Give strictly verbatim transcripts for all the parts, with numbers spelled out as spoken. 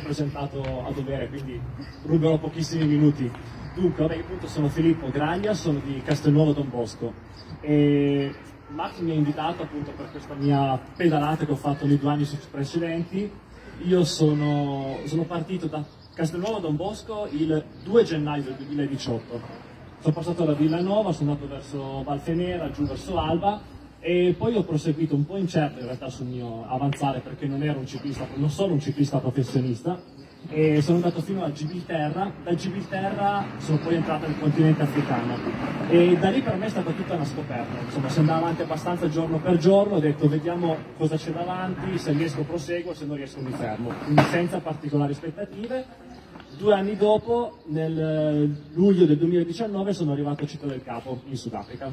presentato a dovere, quindi ruberò pochissimi minuti. Dunque, vabbè, appunto sono Filippo Graglia, sono di Castelnuovo Don Bosco e Max mi ha invitato appunto per questa mia pedalata che ho fatto nei due anni precedenti. Io sono, sono partito da Castelnuovo Don Bosco il due gennaio del duemiladiciotto. Sono passato da Villanova, sono andato verso Valfenera, giù verso Alba e poi ho proseguito un po' incerto in realtà sul mio avanzare perché non ero un ciclista, non sono un ciclista professionista e sono andato fino a Gibilterra. Da Gibilterra sono poi entrato nel continente africano e da lì per me è stata tutta una scoperta. Insomma, si andava avanti abbastanza giorno per giorno, ho detto vediamo cosa c'è davanti, se riesco proseguo, se non riesco mi fermo, quindi senza particolari aspettative. Due anni dopo, nel luglio del duemiladiciannove, sono arrivato a Città del Capo, in Sudafrica.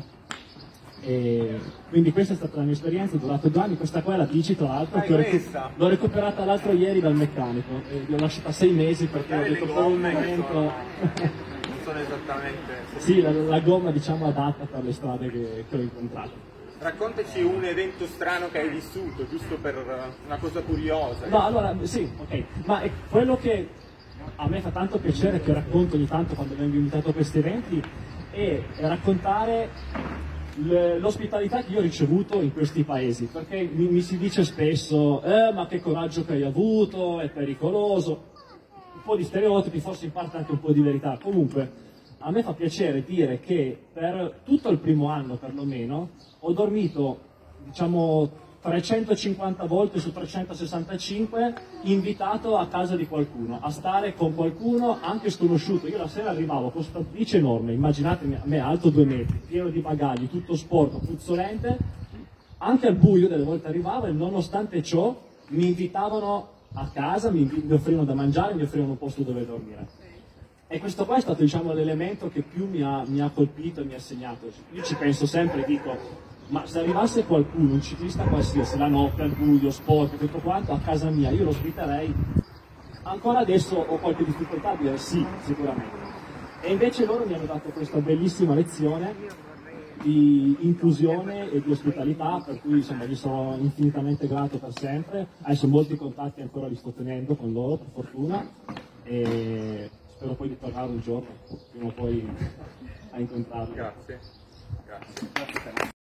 E quindi questa è stata la mia esperienza, è durata due anni. Questa qua è la bici, tra l'altro, che l'ho recuperata l'altro ieri dal meccanico. E l'ho lasciata sei mesi perché ho detto per un momento... non sono esattamente... Sì, la, la gomma diciamo adatta per le strade che, che ho incontrato. Raccontaci un evento strano che hai vissuto, giusto per una cosa curiosa. No, allora, sì, ok. Ma è quello che a me fa tanto piacere, che racconto ogni tanto quando vengo invitato a questi eventi, è è raccontare l'ospitalità che io ho ricevuto in questi paesi, perché mi, mi si dice spesso eh, ma che coraggio che hai avuto, è pericoloso, un po' di stereotipi, forse in parte anche un po' di verità. Comunque a me fa piacere dire che per tutto il primo anno perlomeno ho dormito diciamo trecentocinquanta volte su trecentosessantacinque invitato a casa di qualcuno, a stare con qualcuno anche sconosciuto. Io la sera arrivavo con questa bici enorme, immaginatemi a me alto due metri, pieno di bagagli, tutto sporco, puzzolente, anche al buio delle volte arrivavo e nonostante ciò mi invitavano a casa, mi, mi offrivano da mangiare, mi offrivano un posto dove dormire. E questo qua è stato diciamo l'elemento che più mi ha, mi ha colpito e mi ha segnato. Io ci penso sempre e dico, ma se arrivasse qualcuno, un ciclista qualsiasi, la notte, al buio, sporco, tutto quanto, a casa mia, io lo sviterei. Ancora adesso ho qualche difficoltà a dire sì, sicuramente. E invece loro mi hanno dato questa bellissima lezione di inclusione e di ospitalità, per cui insomma gli sono infinitamente grato per sempre. Adesso molti contatti ancora li sto tenendo con loro, per fortuna, e spero poi di tornare un giorno, prima o poi a incontrarli. Grazie. Grazie.